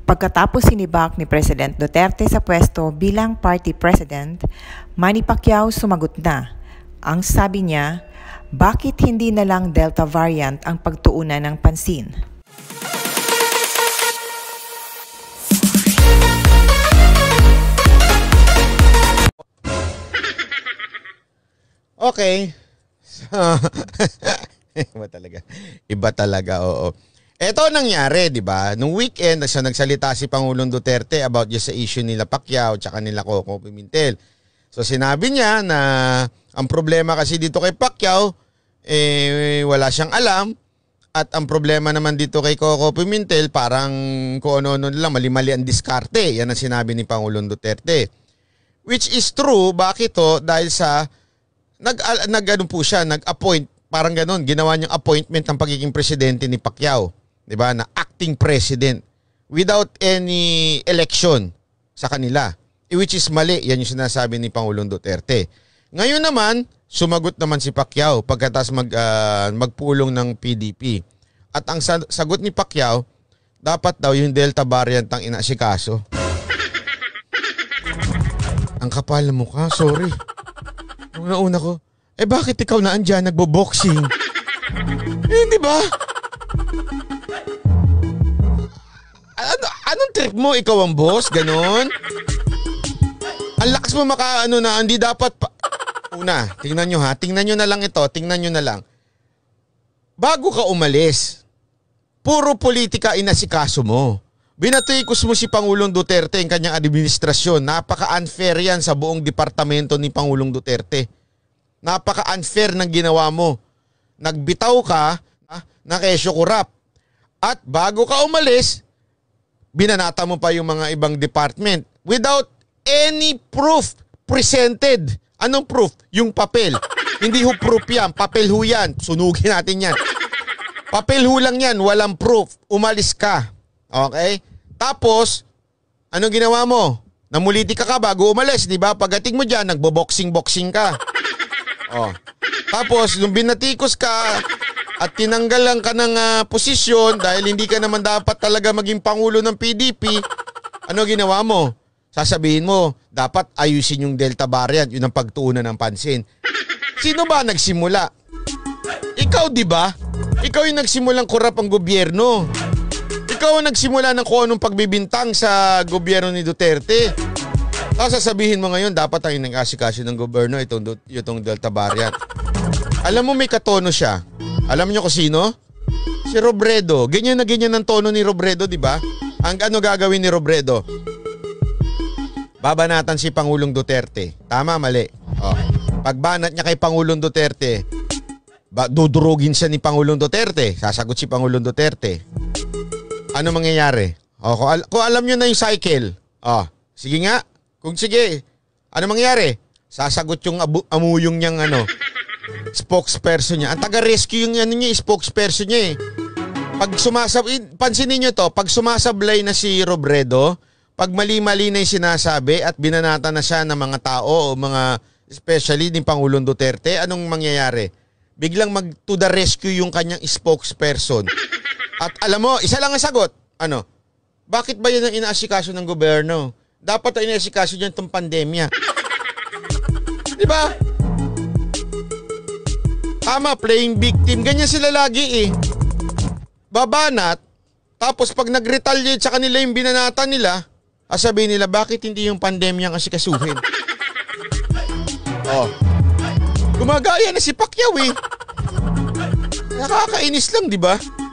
Pagkatapos sinibak ni President Duterte sa pwesto bilang party president, Manny Pacquiao sumagot na. Ang sabi niya, bakit hindi na lang Delta variant ang pagtuunan ng pansin? Okay. So, Iba talaga, oo. Ito nangyari, di ba? Nung weekend, nagsalita si Pangulong Duterte about just sa issue nila Pacquiao tsaka nila Coco Pimentel. So sinabi niya na ang problema kasi dito kay Pacquiao, wala siyang alam. At ang problema naman dito kay Coco Pimentel, parang kung ano-ano lang, mali-mali ang diskarte. Yan ang sinabi ni Pangulong Duterte. Which is true. Bakit to? Dahil sa nag-appoint, parang ganon, ginawa niyang appointment ng pagiging presidente ni Pacquiao. Diba? Na acting president without any election sa kanila. Which is mali. Yan yung sinasabi ni Pangulong Duterte. Ngayon naman, sumagot naman si Pacquiao pagkatapos magpulong ng PDP. At ang sagot ni Pacquiao, dapat daw yung Delta variant ang inasikaso. Ang kapal na mukha, sorry. Nung nauna ko, bakit ikaw na andyan nagbo-boxing? Di ba? Anong trip mo? Ikaw ang boss? Ganon? Ang lakas mo hindi dapat Una, tingnan nyo ha. Tingnan nyo na lang ito. Tingnan nyo na lang. Bago ka umalis, puro politika inasikaso mo. Binatikos mo si Pangulong Duterte ang kanyang administrasyon. Napaka-unfair yan sa buong departamento ni Pangulong Duterte. Napaka-unfair ng ginawa mo. Nagbitaw ka na kesyo kurap. At bago ka umalis, binanata mo pa yung mga ibang department without any proof presented. Anong proof? Yung papel. Hindi ho proof yan. Papel ho yan. Sunugin natin yan. Papel ho lang yan. Walang proof. Umalis ka. Okay? Tapos, anong ginawa mo? Namuliti ka bago umalis, di ba? Pagdating mo dyan, nagbo-boxing-boxing ka. Oh. Tapos, nung binatikos ka at tinanggalan ka ng posisyon dahil hindi ka naman dapat talaga maging pangulo ng PDP, ano ginawa mo? Sasabihin mo, dapat ayusin yung Delta variant, yun ang pagtuunan ng pansin. Sino ba nagsimula? Ikaw, di ba? Ikaw yung nagsimulang korap ang gobyerno. Ikaw ang nagsimula ng kung anong pagbibintang sa gobyerno ni Duterte. Tapos sasabihin mo ngayon, dapat ang nag-asikaso ng gobyerno itong Delta variant. Alam mo may katono siya. Alam niyo kung sino? Si Robredo. Ganyan na ganyan ang tono ni Robredo, di ba? Ang ano gagawin ni Robredo? Babanatan si Pangulong Duterte. Tama, mali. Oh. Pagbanat niya kay Pangulong Duterte, dudurugin siya ni Pangulong Duterte. Sasagot si Pangulong Duterte. Ano mangyayari? Oh, kung alam niyo na yung cycle. Oh, sige nga. Kung sige, ano mangyayari? Sasagot yung amuyong niyang spokesperson niya. Ang taga-rescue yung spokesperson niya eh. Pansinin niyo to, pag sumasablay na si Robredo, pag mali-mali na yung sinasabi at binanata na siya ng mga tao o mga especially ni Pangulong Duterte, anong mangyayari? Biglang to the rescue yung kanyang spokesperson. At alam mo, isa lang ang sagot. Ano? Bakit ba yan ang inaasikaso ng gobyerno? Dapat ang inaasikaso dyan itong pandemya. Di ba? Tama, playing victim. Ganyan sila lagi eh. Babanat, tapos pag nag-retaliate sa kanila yung binanata nila, sabihin nila, bakit hindi yung pandemya ang asikasuhin? Oh. Gumagaya na si Pacquiao eh. Nakakainis lang, di ba?